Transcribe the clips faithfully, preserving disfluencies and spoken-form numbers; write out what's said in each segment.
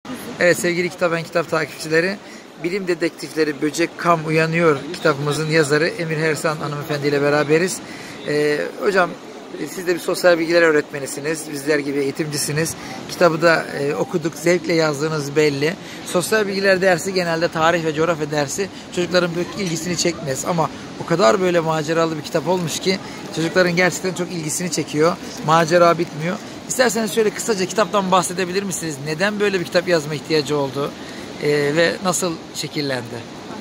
Evet sevgili Kitap Ben Kitap takipçileri, Bilim Dedektifleri Böcek Kam Uyanıyor kitabımızın yazarı Emir Hersan hanımefendi ile beraberiz. Ee, hocam siz de bir sosyal bilgiler öğretmenisiniz, bizler gibi eğitimcisiniz. Kitabı da e, okuduk, zevkle yazdığınız belli. Sosyal bilgiler dersi genelde tarih ve coğrafya dersi çocukların pek ilgisini çekmez. Ama o kadar böyle maceralı bir kitap olmuş ki çocukların gerçekten çok ilgisini çekiyor. Macera bitmiyor. İsterseniz şöyle kısaca kitaptan bahsedebilir misiniz? Neden böyle bir kitap yazma ihtiyacı oldu ee, ve nasıl şekillendi?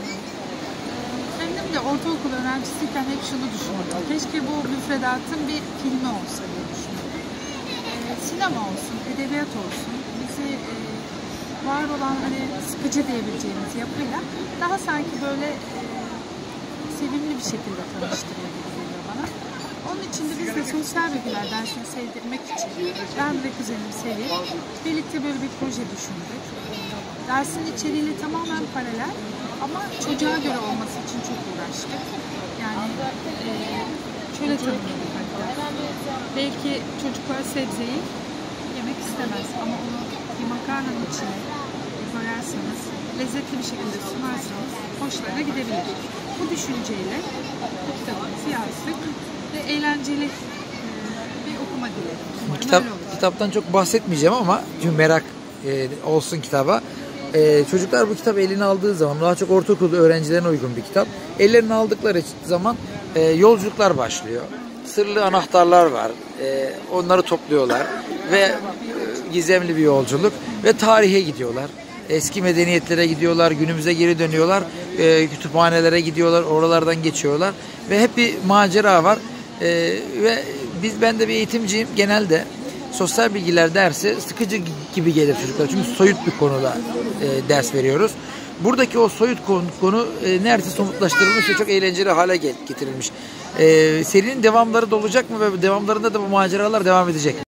Kendim de ortaokul öğrencisiyken hep şunu düşünüyordum. Keşke bu müfredatın bir filmi olsa diye düşünüyordum. Ee, sinema olsun, edebiyat olsun, bizi e, var olan hani sıkıcı diyebileceğimiz yapıyla daha sanki böyle e, sevimli bir şekilde tanıştırıyor gibi geliyor bana. Onun için de biz de sosyal bilgiler dersini sevdirmek için ben ve kuzenim Selin birlikte böyle bir proje düşündük. Dersin içeriğiyle tamamen paralel ama çocuğa göre olması için çok uğraştık. Yani e, şöyle tanımladık hatta. Belki çocuklar sebzeyi yemek istemez ama onu bir makarnanın içine koyarsanız, lezzetli bir şekilde sunarsanız hoşlarına gidebilir. Bu düşünceyle bu kitabımızı yazdık ve eğlenceli e, bir okuma dilerim. Kitap, kitaptan çok bahsetmeyeceğim ama çünkü merak e, olsun kitaba. Ee, çocuklar bu kitabı eline aldığı zaman, daha çok ortaokul öğrencilerine uygun bir kitap. Ellerine aldıkları zaman e, yolculuklar başlıyor. Sırlı anahtarlar var. E, onları topluyorlar ve e, gizemli bir yolculuk ve tarihe gidiyorlar. Eski medeniyetlere gidiyorlar, günümüze geri dönüyorlar, e, kütüphanelere gidiyorlar, oralardan geçiyorlar ve hep bir macera var. E, ve biz ben de bir eğitimciyim genelde. Sosyal bilgiler dersi sıkıcı gibi gelir çocuklar. Çünkü soyut bir konuda e, ders veriyoruz. Buradaki o soyut konu, konu e, neredeyse somutlaştırılmış ve çok eğlenceli hale getirilmiş. E, serinin devamları da olacak mı ve devamlarında da bu maceralar devam edecek?